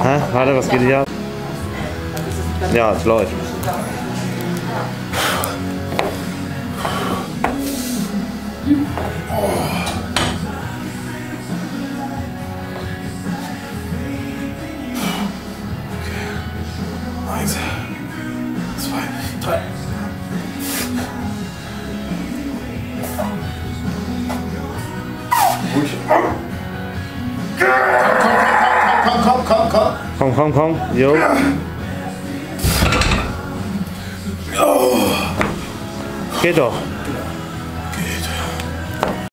Hä? Warte, was geht hier ab? Ja, es läuft. Eins, zwei, drei. Ruhig. Komm. Komm. Jo. Oh. Geht doch.